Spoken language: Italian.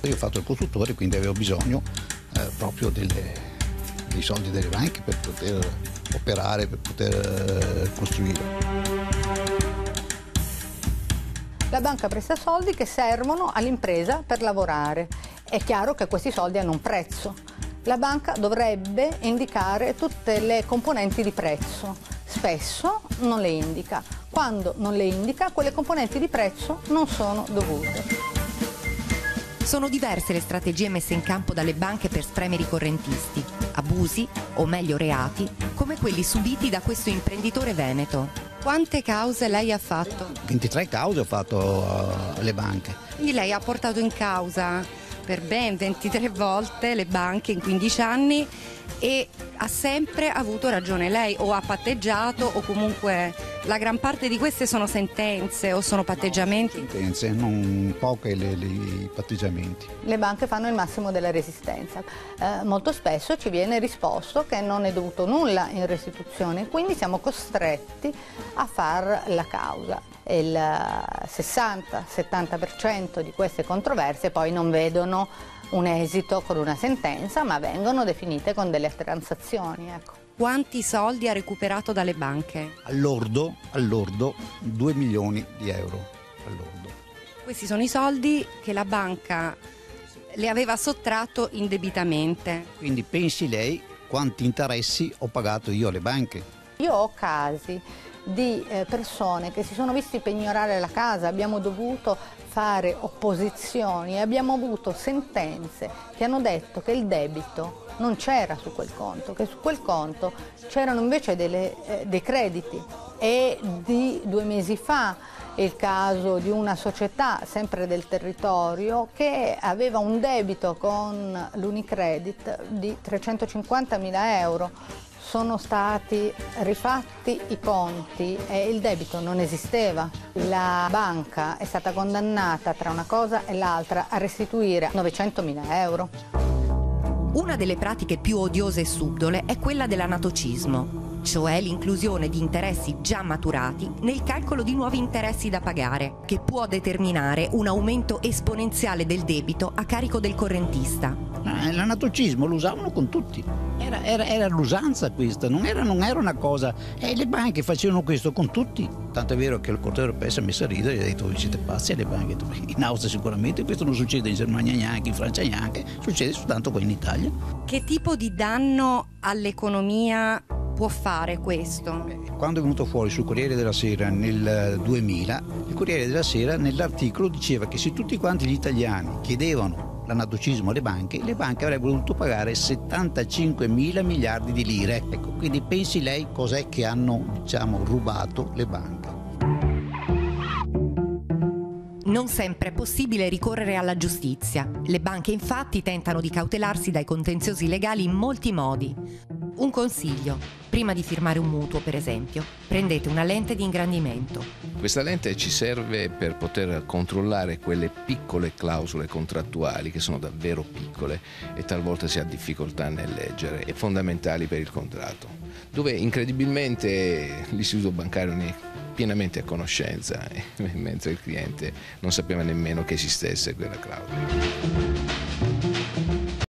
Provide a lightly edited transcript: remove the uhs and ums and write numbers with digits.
Io ho fatto il costruttore, quindi avevo bisogno proprio dei soldi delle banche per poter operare, per poter costruire. La banca presta soldi che servono all'impresa per lavorare. È chiaro che questi soldi hanno un prezzo. La banca dovrebbe indicare tutte le componenti di prezzo. Spesso non le indica. Quando non le indica, quelle componenti di prezzo non sono dovute. Sono diverse le strategie messe in campo dalle banche per spremere i correntisti, abusi o meglio reati, come quelli subiti da questo imprenditore veneto. Quante cause lei ha fatto? 23 cause ho fatto alle banche. Quindi lei ha portato in causa per ben 23 volte le banche in 15 anni e ha sempre avuto ragione lei, o ha patteggiato o comunque la gran parte di queste sono sentenze o sono patteggiamenti? No, sentenze, non poche i patteggiamenti. Le banche fanno il massimo della resistenza. Molto spesso ci viene risposto che non è dovuto nulla in restituzione, quindi siamo costretti a far la causa. Il 60-70% di queste controversie poi non vedono un esito con una sentenza, ma vengono definite con delle transazioni. Ecco. Quanti soldi ha recuperato dalle banche? All'ordo 2 milioni di euro. All'ordo. Questi sono i soldi che la banca le aveva sottratto indebitamente. Quindi pensi lei quanti interessi ho pagato io alle banche. Io ho casi di persone che si sono visti pignorare la casa, abbiamo dovuto fare opposizioni e abbiamo avuto sentenze che hanno detto che il debito non c'era su quel conto, che su quel conto c'erano invece dei crediti. E di 2 mesi fa il caso di una società, sempre del territorio, che aveva un debito con l'Unicredit di 350.000 euro. Sono stati rifatti i conti e il debito non esisteva. La banca è stata condannata tra una cosa e l'altra a restituire 900.000 euro. Una delle pratiche più odiose e subdole è quella dell'anatocismo, cioè l'inclusione di interessi già maturati nel calcolo di nuovi interessi da pagare, che può determinare un aumento esponenziale del debito a carico del correntista. L'anatocismo lo usavano con tutti, era l'usanza questa, non era una cosa, le banche facevano questo con tutti, tanto è vero che il Corte europeo si è messo a ridere e ha detto: siete pazzi alle banche. In Austria sicuramente, questo non succede in Germania neanche, in Francia neanche, succede soltanto qua in Italia. Che tipo di danno all'economia può fare questo? Quando è venuto fuori sul Corriere della Sera nel 2000, il Corriere della Sera nell'articolo diceva che se tutti quanti gli italiani chiedevano l'anatocismo alle banche avrebbero dovuto pagare 75.000 miliardi di lire. Ecco, quindi pensi lei cos'è che hanno, rubato le banche. Non sempre è possibile ricorrere alla giustizia. Le banche infatti tentano di cautelarsi dai contenziosi legali in molti modi. Un consiglio: prima di firmare un mutuo, per esempio, prendete una lente di ingrandimento. Questa lente ci serve per poter controllare quelle piccole clausole contrattuali, che sono davvero piccole e talvolta si ha difficoltà nel leggere, e fondamentali per il contratto, dove incredibilmente l'istituto bancario ne è pienamente a conoscenza, mentre il cliente non sapeva nemmeno che esistesse quella clausola.